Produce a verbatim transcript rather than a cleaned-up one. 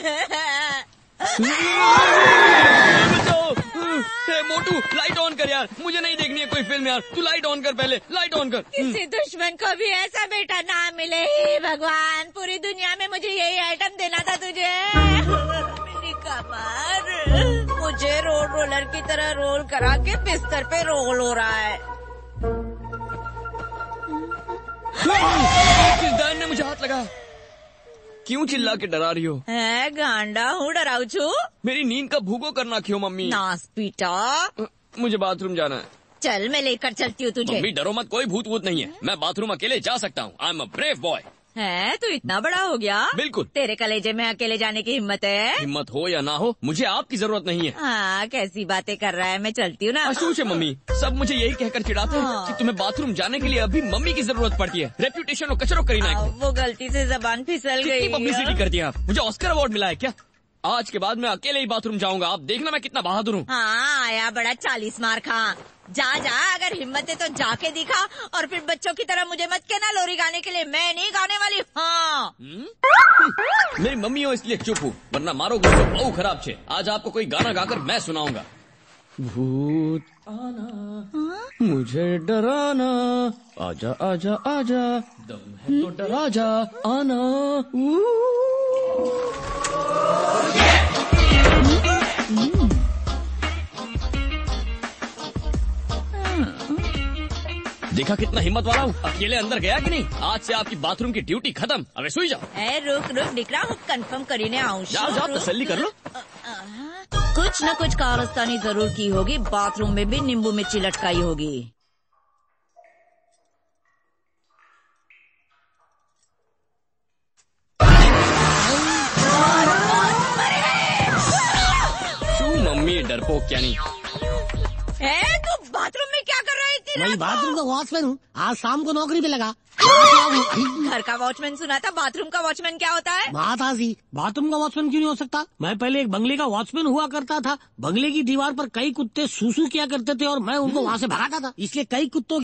Hey Motu, light on कर यार, मुझे नहीं देखनी है कोई फिल्म यार। तू लाइट ऑन कर, पहले लाइट ऑन कर। किसी दुश्मन को भी ऐसा बेटा ना मिले ही भगवान। पूरी दुनिया में मुझे यही आइटम देना था तुझे। मेरी कमर मुझे रोड रोलर की तरह रोल करा के बिस्तर पे रोल हो रहा है। किस ने मुझे हाथ लगा? क्यों चिल्ला के डरा रही हो? है गांडा हूँ, डराऊ छू। मेरी नींद का भूगो करना क्यों मम्मी? नास पीटा। मुझे बाथरूम जाना है। चल मैं लेकर चलती हूँ तुझे। मम्मी डरो मत, कोई भूत वूत नहीं है। मैं बाथरूम अकेले जा सकता हूँ। I am a brave boy. है तू इतना बड़ा हो गया? बिल्कुल। तेरे कलेजे में अकेले जाने की हिम्मत है? हिम्मत हो या ना हो, मुझे आपकी जरूरत नहीं है। हाँ, कैसी बातें कर रहा है। मैं चलती हूँ ना। असूच है मम्मी, सब मुझे यही कहकर चिढ़ाते हैं हाँ। कि तुम्हें बाथरूम जाने के लिए अभी मम्मी की जरूरत पड़ती है। रेप्यूटेशन और कचरो करीना है। वो गलती से जबान फिसल गई। कितनी पब्लिसिटी करती है आप? मुझे ऑस्कर अवार्ड मिला है क्या? आज के बाद मैं अकेले ही बाथरूम जाऊंगा। आप देखना मैं कितना बहादुर हूँ। हाँ, आया बड़ा चालीस मार खा। जा जा, अगर हिम्मत है तो जाके दिखा। और फिर बच्चों की तरह मुझे मत कहना लोरी गाने के लिए। मैं नहीं गाने वाली। हाँ मेरी मम्मी हो इसलिए चुप हूँ, वरना मारोगे तो बहु खराब छे। आज आपको कोई गाना गाकर मैं सुनाऊंगा। भूत आना मुझे डराना, आजा आजा आजा, दम है तो डरा जा आना। देखा कितना हिम्मत वाला हूँ, अकेले अंदर गया कि नहीं। आज से आपकी बाथरूम की ड्यूटी खत्म। अबे सोई जाओ। ए, रुक रुक दिख रहा हूँ, कन्फर्म करीने आऊँ। जाओ जाओ, तसल्ली कर लो। कुछ न कुछ कारस्तानी जरूर की होगी। बाथरूम में भी नींबू मिर्ची लटकाई होगी। शू मम्मी डरपोक क्या नहीं। ए, तू बाथरूम में क्या कर रहा है इतनी मैं रात को? बाथरूम का वॉचमैन हूँ, आज शाम को नौकरी पे लगा। घर का वॉचमैन सुना था, बाथरूम का वॉचमैन क्या होता है? माताजी, बाथरूम का वॉचमैन क्यों नहीं हो सकता? मैं पहले एक बंगले का वॉचमैन हुआ करता था। बंगले की दीवार पर कई कुत्ते सूसू किया करते थे और मैं उनको वहाँ से भगाता था। इसलिए कई कुत्तों